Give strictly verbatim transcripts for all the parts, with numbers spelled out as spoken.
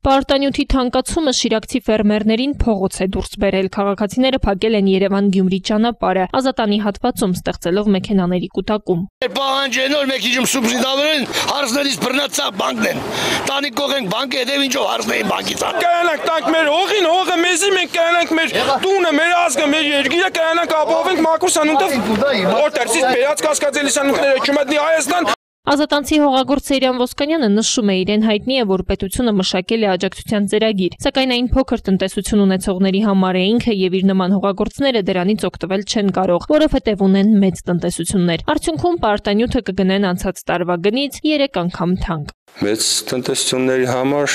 Պարտանյութի թանկացումը շիրակցի ֆերմերներին փողոց է դուրս բերել։ Քաղաքացիները փակել են Երևան-Գյումրի ճանապարհը, Ազատանի հատվածում ստեղծելով մեքենաների կուտակում։ Պահանջեն որ մեկ իջում սուբսիդավորեն, հարցներից բռնացա բանկն են։ Տանի կողենք բանկը հետև ինչով հարցնեին բանկից։ Կայանանք տանք մեր հողին, հողը մեզի, մենք կայանանք մեր տունը, մեր ազգը, մեր երկիրը, կայանանք ապահովենք մաքուր սանութով, որտեղից բերած կասկածելի սանութները չմտնի Հայաստան։ Ազատանցի հողագործ Սեյրան Ոսկանյանը նշում է, իրեն հայտնի է, որ պետությունը մշակել է աջակցության ծրագիր, սակայն այն փոքր տնտեսություն ունեցողների համար է, ինքը եւ իր նման հողագործները դրանից օգտվել չեն կարող, որովհետեւ ունեն մեծ տնտեսություններ։ Արդյունքում պարտանյութը կգնեն անցած տարվա գնից երեք անգամ թանկ։ Մեծ տնտեսությունների համար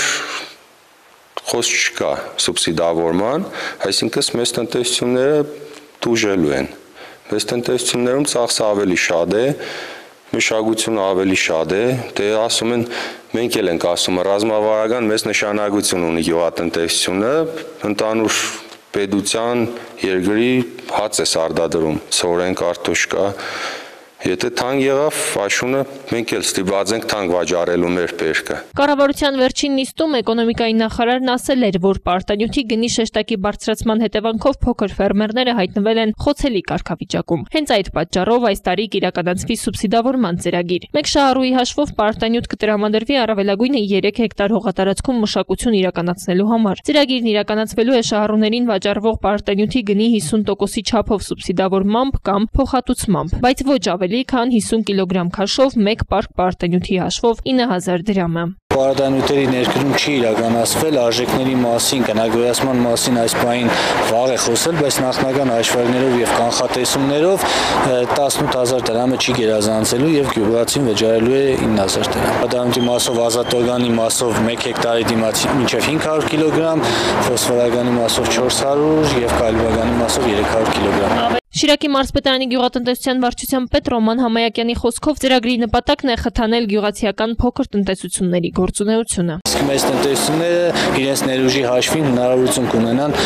խոսք չկա սուբսիդավորման, այսինքն մեծ տնտեսությունները տուժելու են։ Մեծ տնտեսություններում ծախսը ավելի շատ է, մշակությունը ավելի շատ է, դե ասում են, մենք էլ ենք ասում, ռազմավարական մեծ նշանակություն ունի գյուղատնտեսությունը, ընդհանուր պետության երկրի հաց է սարդադրում, ցորեն, կարտոշկա, եթե թանկ եղավ, աշունը մենք էլ ստիպված ենք թանկ վաճառելու մեր բերքը։ Կառավարության վերջին նիստում էկոնոմիկայի նախարարն ասել էր, որ պարտանյութի գնի շեշտակի բարձրացման հետևանքով փոքր ֆերմերները հայտնվել են խոցելի կարգավիճակում։ Հենց այդ պատճառով այս տարի կիրականացվի սուբսիդավորման ծրագիր։ Մեկ շահառուի հաշվով պարտանյութ կտրամադրվի առավելագույնը երեք հեկտար հողատարածքում մշակություն իրականացնելու համար։ Ծրագիրն իրականացվելու է շահառուներին վաճառվող պարտանյութի գնի հիսուն տոկոսի չափով սուբսիդավորմամբ կամ փոխհատուցմամբ, բայց ոչ ավելի քան հիսուն կիլոգրամ քաշով մեկ պարկ պարտանյութի հաշվով ինը հազար դրամը։ Պարտանյութերի ներկրում չի իրականացվել, արժեքների մասին, գնագրացման մասին այս բանին վաղ է խոսել, բայց նախնական հաշվարկներով եւ կանխատեսումներով տասնութ հազար դրամը չի գերազանցելու եւ գյուղացին վճարելու է ինը հազար դրամ։ Պարտանյութի մասով ազատ օրգանի մասով մեկ հեկտարի դիմաց մինչեւ հինգ հարյուր կիլոգրամ, ֆոսֆորագանի մասով չորս հարյուր եւ կալիբրագանի մասով երեք հարյուր կիլոգրամ։ Շիրակի մարզպետարանի գյուղատնտեսության վարչության պետ Ռոման Համայակյանի խոսքով ծրագրի նպատակն է խթանել գյուղացիական փոքր տնտեսությունների գործունեությունը։ Մեծ տնտեսությունները իրենց ներուժի հաշվին հնարավորություն կունենան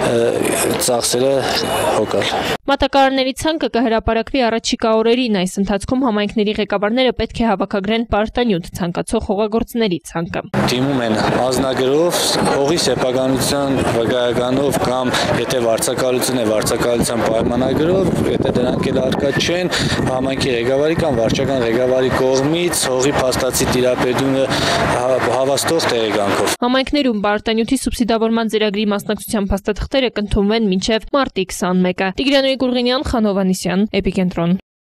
ծախսերը հոգալ։ Մատակարարների ցանկը կհրապարակվի առաջիկա օրերին, այս ընթացքում համայնքների ղեկավարները պետք է հավաքագրեն պարտանյութ ցանկացող հողագործների ցանկը։ Դիմում են ազնագրով, հողի սեփականության վկայականով կամ եթե վարձակալություն է, վարձակալության պայմանագրով, եթե դրանք էլ արկա չեն, համայնքի ղեկավարի կամ վարչական ղեկավարի կողմից հողի փաստացի տիրապետումը հավաստող տեղեկանքով։ Համայնքներում պարտանյութի սուբսիդավորման ծրագրի մասնակցության փաստաթղթերը կընդունվեն մինչև մարտի քսաներկը։ Տիգրան Գուրգենյան, Խան Հովհաննիսյան, Էպիկենտրոն։